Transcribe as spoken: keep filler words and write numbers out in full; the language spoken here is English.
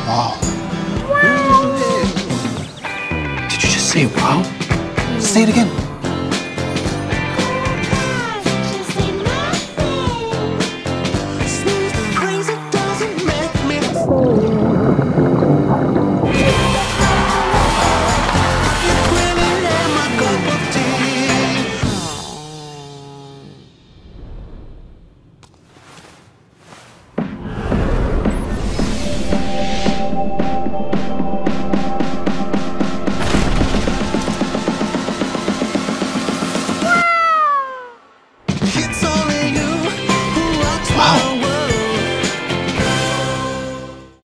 Wow. Did you just say wow? Say it again.